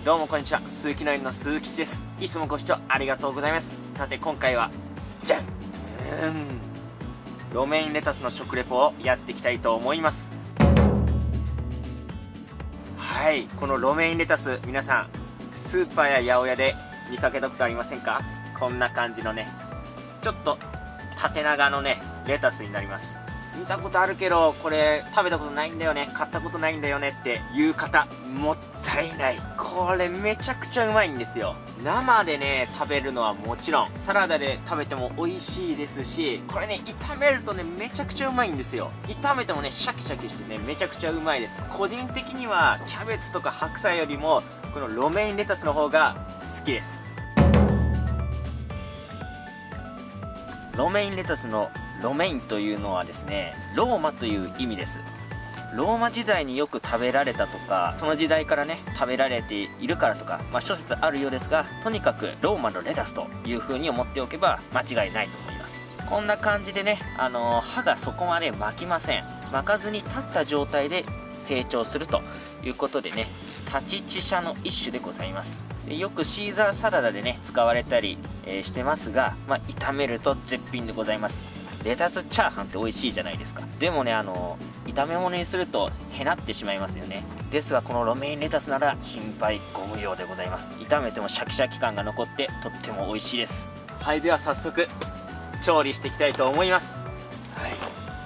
どうもこんにちは、鈴木のりの鈴吉です。いつもご視聴ありがとうございます。さて今回はじゃん、ロメインレタスの食レポをやっていきたいと思います。はい、このロメインレタス、皆さんスーパーや八百屋で見かけたことありませんか？こんな感じのね、ちょっと縦長のねレタスになります。見たことあるけどこれ食べたことないんだよね、買ったことないんだよねっていう方、もったいない。これめちゃくちゃうまいんですよ。生でね食べるのはもちろん、サラダで食べても美味しいですし、これね炒めるとねめちゃくちゃうまいんですよ。炒めてもねシャキシャキしてねめちゃくちゃうまいです。個人的にはキャベツとか白菜よりもこのロメインレタスの方が好きです。ロメインレタスのロメインというのはですね、ローマという意味です。ローマ時代によく食べられたとか、その時代からね食べられているからとか、諸説あるようですが、とにかくローマのレタスという風に思っておけば間違いないと思います。こんな感じでね、刃がそこまで巻きません。巻かずに立った状態で成長するということでね、立ち地車の一種でございます。でよくシーザーサラダでね使われたり、してますが、炒めると絶品でございます。レタスチャーハンって美味しいじゃないですか。でもね炒め物にするとへなってしまいますよね。ですがこのロメインレタスなら心配ご無用でございます。炒めてもシャキシャキ感が残ってとっても美味しいです。はい、では早速調理していきたいと思います。はい、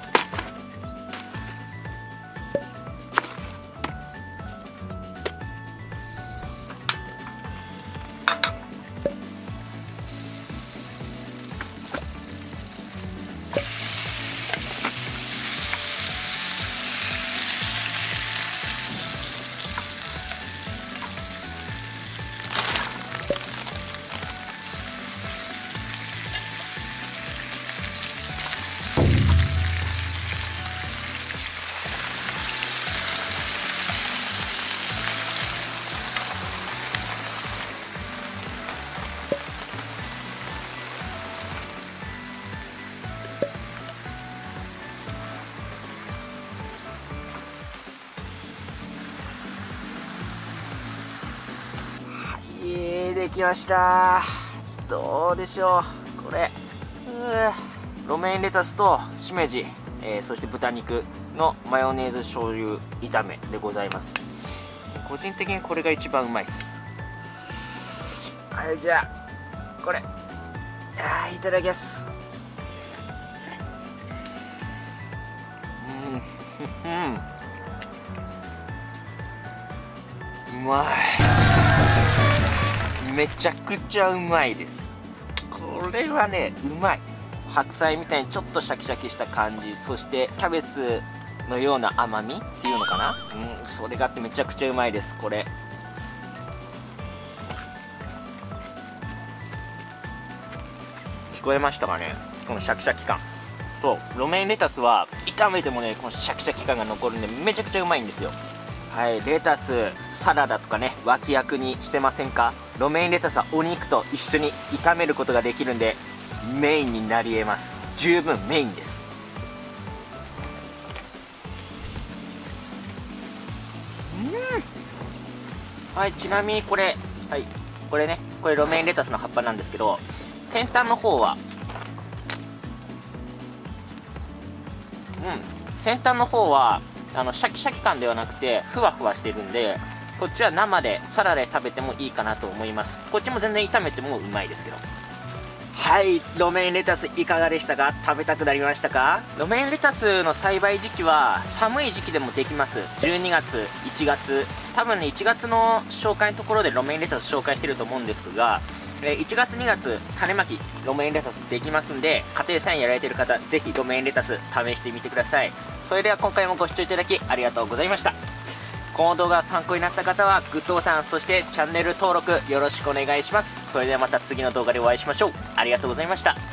できました。どうでしょうこれ。ロメインレタスとしめじ、そして豚肉のマヨネーズ醤油炒めでございます。個人的にこれが一番うまいです。はい、じゃあこれいただきます。うまい、めちゃくちゃうまいです。これはねうまい。白菜みたいにちょっとシャキシャキした感じ、そしてキャベツのような甘みっていうのかな、それがあってめちゃくちゃうまいです。これ聞こえましたかね、このシャキシャキ感。そう、ロメインレタスは炒めてもねこのシャキシャキ感が残るんでめちゃくちゃうまいんですよ。はい、レタスサラダとかね脇役にしてませんか？ロメインレタスはお肉と一緒に炒めることができるんでメインになり得ます。十分メインです。はい、ちなみにこれ、はい、これね、これロメインレタスの葉っぱなんですけど、先端の方は先端の方はシャキシャキ感ではなくてふわふわしてるんで、こっちは生でサラダで食べてもいいかなと思います。こっちも全然炒めてもうまいですけど。はい、ロメインレタスいかがでしたか？食べたくなりましたか？ロメインレタスの栽培時期は寒い時期でもできます。12月1月、多分ね1月の紹介のところでロメインレタス紹介してると思うんですが、1月2月種まきロメインレタスできますんで、家庭菜園やられてる方ぜひロメインレタス試してみてください。それでは今回もご視聴いただきありがとうございました。この動画が参考になった方はグッドボタン、そしてチャンネル登録よろしくお願いします。それではまた次の動画でお会いしましょう。ありがとうございました。